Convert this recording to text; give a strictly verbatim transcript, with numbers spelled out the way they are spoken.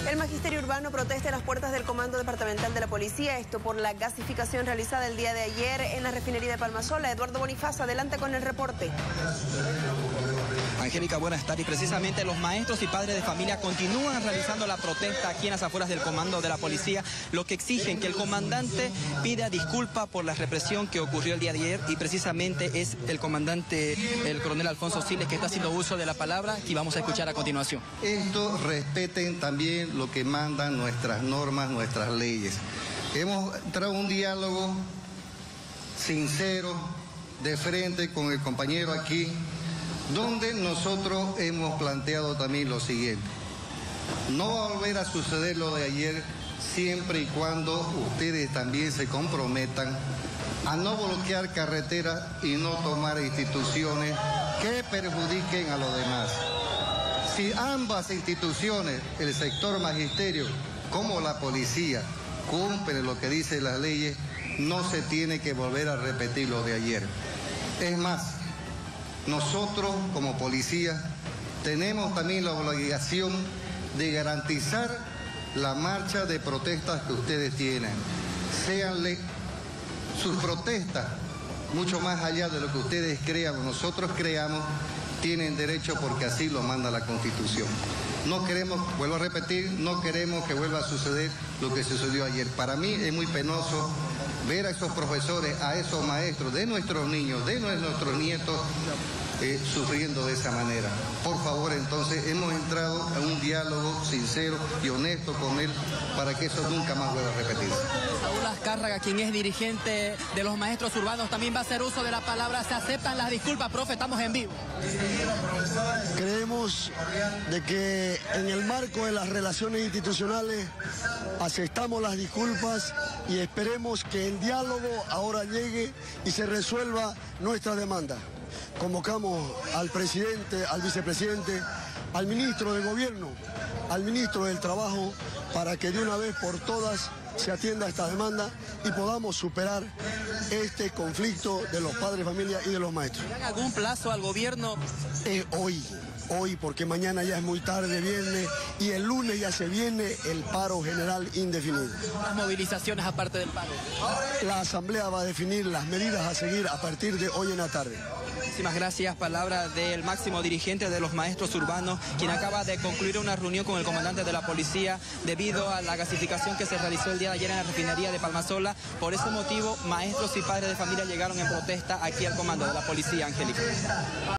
El Magisterio Urbano protesta en las puertas del Comando Departamental de la Policía, esto por la gasificación realizada el día de ayer en la refinería de Palmasola. Eduardo Bonifaz, adelanta con el reporte. Angélica, buenas tardes. Precisamente los maestros y padres de familia continúan realizando la protesta aquí en las afueras del Comando de la Policía, lo que exigen que el comandante pida disculpas por la represión que ocurrió el día de ayer, y precisamente es el comandante, el coronel Alfonso Siles, que está haciendo uso de la palabra que vamos a escuchar a continuación. Esto respeten también lo que mandan nuestras normas, nuestras leyes. Hemos entrado un diálogo sincero, de frente con el compañero aquí, donde nosotros hemos planteado también lo siguiente: no va a volver a suceder lo de ayer, siempre y cuando ustedes también se comprometan a no bloquear carreteras y no tomar instituciones que perjudiquen a los demás. Si ambas instituciones, el sector magisterio como la policía, cumplen lo que dicen las leyes, no se tiene que volver a repetir lo de ayer. Es más, nosotros como policía tenemos también la obligación de garantizar la marcha de protestas que ustedes tienen. Séanle sus protestas, mucho más allá de lo que ustedes crean o nosotros creamos, tienen derecho porque así lo manda la Constitución. No queremos, vuelvo a repetir, no queremos que vuelva a suceder lo que sucedió ayer. Para mí es muy penoso ver a esos profesores, a esos maestros de nuestros niños, de nuestros nietos, eh, sufriendo de esa manera. Por favor, entonces, hemos entrado a un diálogo sincero y honesto con él para que eso nunca más vuelva a repetirse. Saúl Azcárraga, quien es dirigente de los maestros urbanos, también va a hacer uso de la palabra. Se aceptan las disculpas, profe, estamos en vivo. Creemos de que en el marco de las relaciones institucionales aceptamos las disculpas y esperemos que el diálogo ahora llegue y se resuelva nuestra demanda. Convocamos al presidente, al vicepresidente, al ministro de Gobierno, al ministro del Trabajo, para que de una vez por todas se atienda esta demanda y podamos superar este conflicto de los padres de familia y de los maestros. ¿Dan algún plazo al gobierno? Eh, hoy, hoy, porque mañana ya es muy tarde, viernes, y el lunes ya se viene el paro general indefinido. ¿Las movilizaciones aparte del paro? La Asamblea va a definir las medidas a seguir a partir de hoy en la tarde. Muchísimas gracias. Palabra del máximo dirigente de los maestros urbanos, quien acaba de concluir una reunión con el comandante de la policía debido a la gasificación que se realizó el día de ayer en la refinería de Palmasola. Por ese motivo, maestros y padres de familia llegaron en protesta aquí al comando de la policía, Angélica.